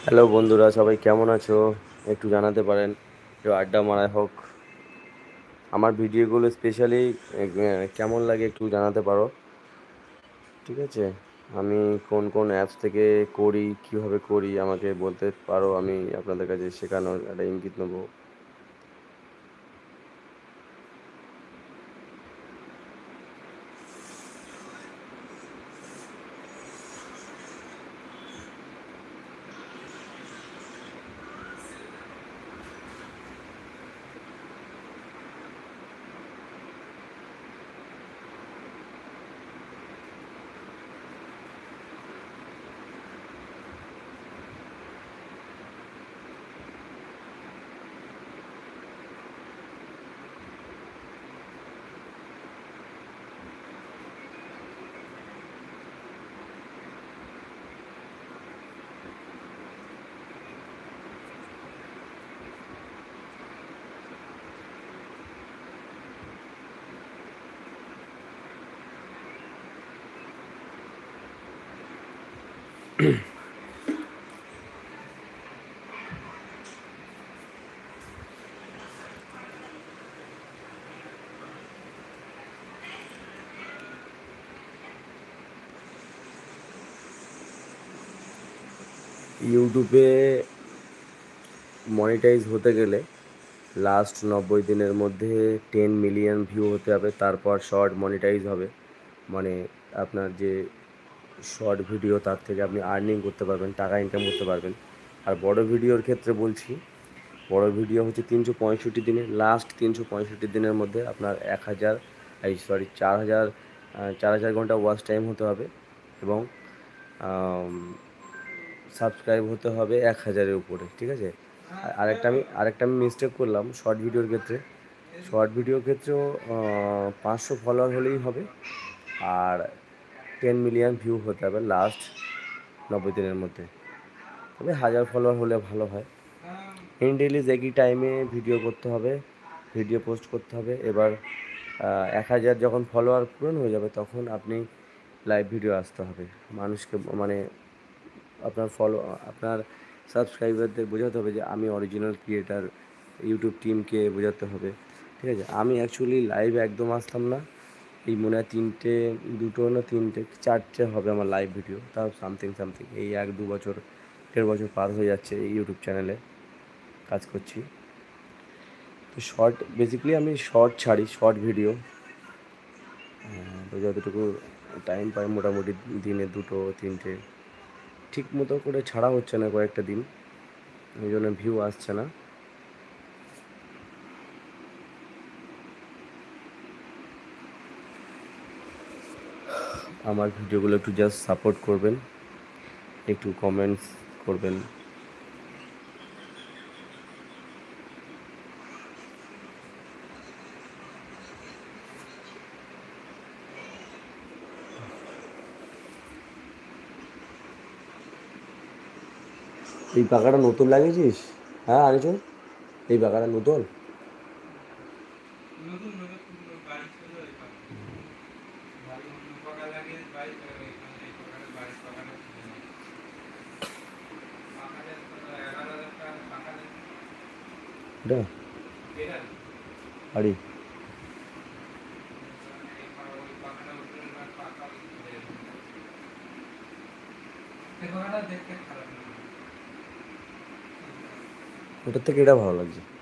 Hello বন্ধুরা, সবাই কেমন আছো? একটু জানাতে পারেন, একটু আড্ডা মারা হোক। আমার ভিডিওগুলো স্পেশালি কেমন লাগে একটু জানাতে পারো, ঠিক আছে? আমি কোন কোন অ্যাপস থেকে করি, কিভাবে করি আমাকে বলতে পারো, আমি আপনাদের কাছে শেখানোর একটা ইঙ্গিত নেবো। ইউটিউবে মনিটাইজ হতে গেলে লাস্ট 90 দিনের মধ্যে 10 মিলিয়ন ভিউ হতে হবে, তারপর শর্ট মনিটাইজ হবে। মানে আপনার যে শর্ট ভিডিও, তার থেকে আপনি আর্নিং করতে পারবেন, টাকা ইনকাম করতে পারবেন। আর বড় ভিডিওর ক্ষেত্রে বলছি, বড় ভিডিও হচ্ছে 365 দিনে, লাস্ট 365 দিনের মধ্যে আপনার 1,000, এই সরি 4,000, 4,000 ঘন্টা ওয়াচ টাইম হতে হবে, এবং সাবস্ক্রাইব হতে হবে 1,000-এর উপরে, ঠিক আছে? আরেকটা আমি মিস্টেক করলাম শর্ট ভিডিওর ক্ষেত্রে। শর্ট ভিডিওর ক্ষেত্রেও 500 ফলোয়ার হলেই হবে, আর 10 মিলিয়ন ভিউ হতে হবে লাস্ট 90 দিনের মধ্যে। তবে 1,000 ফলোয়ার হলে ভালো হয়। ইন ডেইলি একই টাইমে ভিডিও করতে হবে, ভিডিও পোস্ট করতে হবে। এবার 1,000 যখন ফলোয়ার পূরণ হয়ে যাবে, তখন আপনি লাইভ ভিডিও আসতে হবে মানুষকে, মানে আপনার সাবস্ক্রাইবারদের বোঝাতে হবে যে আমি অরিজিনাল ক্রিয়েটার। ইউটিউব টিমকে বোঝাতে হবে, ঠিক আছে? আমি অ্যাকচুয়ালি লাইভে একদম আসতাম না। এই মনে হয় দুটো না তিনটে, চারটে হবে আমার লাইভ ভিডিও, তাও সামথিং সামথিং। এই 1-2 বছর, 1.5 বছর পার হয়ে যাচ্ছে এই ইউটিউব চ্যানেলে কাজ করছি। তো বেসিক্যালি আমি শর্ট ছাড়ি, শর্ট ভিডিও। তো যতটুকু টাইম পাই, মোটামুটি দিনে 2-3টে, ঠিক মতো করে ছাড়া হচ্ছে না কয়েকটা দিন, এই জন্য ভিউ আসছে না। আমার ভিডিওগুলো একটু জাস্ট সাপোর্ট করবেন, একটু কমেন্টস করবেন। এই পাখাটা নতুন লাগিয়েছিস? হ্যাঁ আনিস, এই পাখাটা নতুন। এটা বাড়ি ওটার থেকে এটা ভালো লাগছে।